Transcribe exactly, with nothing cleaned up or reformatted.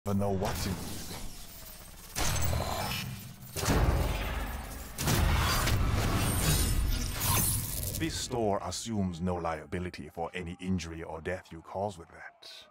Never know what's in these things. This store assumes no liability for any injury or death you cause with that.